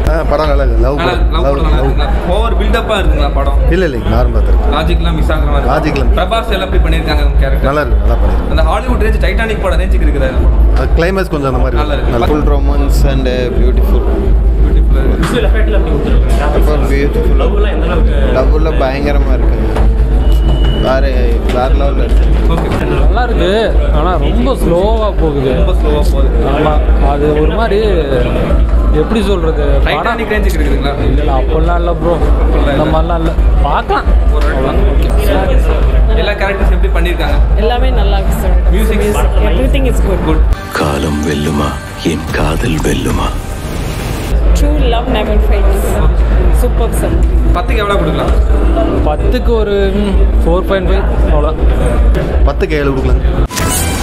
படம் நல்லா இருக்கு. லவ் ஓவர் பில்டப்பா இருக்குங்களா படம்? இல்ல இல்ல நார்மலா இருக்கு. லாஜிக்லாம் மிஸ் ஆகுற மாதிரி. லாஜிக்லாம் பிரபாஸ் எல்லாம் எப்படி பண்ணிருக்காங்க கேரக்டர்? நல்லா இருக்கு, நல்லா பண்ணிருக்காங்க. அந்த ஹாலிவுட் ரேஞ்ச் டைட்டானிக் படம் ரேஞ்சுக்கு இருக்குதா? கிளைமேக்ஸ் கொஞ்சம் அந்த மாதிரி நல்லா இருக்கு. Full romance and beautiful. Visual எஃபெக்ட்ல அப்படி கொடுத்துருக்காங்க. பியூட்டிஃபுல். லவ்லாம் எந்த அளவுக்கு? லவ்ல பயங்கரமா இருக்கு. வேற லெவல்ல இருக்கு. ஓகே, நல்லா இருக்கு. ஆனா ரொம்ப ஸ்லோவா போகுது. ரொம்ப ஸ்லோவா போகுது. ஆமா, அது ஒரு மாதிரி எப்படி சொல்றது, டைட்டானிக் ரேஞ்சுக்கு இருக்குதுங்களா? இல்ல அப்பெல்லாம் இல்ல ப்ரோ, அந்த மாதிரிலாம் இல்ல. பார்க்கலாம். எல்லா கேரக்டர்ஸ் எப்படி பண்ணிருக்காங்க? எல்லாமே நல்லா இருக்கு sir. Music everything is good. காலம் வெல்லுமா என் காதல் வெல்லுமா? True love never fades. Superb sir. 10க்கு எவ்வளவு கொடுக்கலாம்? 10க்கு ஒரு 4.5 அவ்வளோ. 10க்கு 7 கொடுக்கலாம்.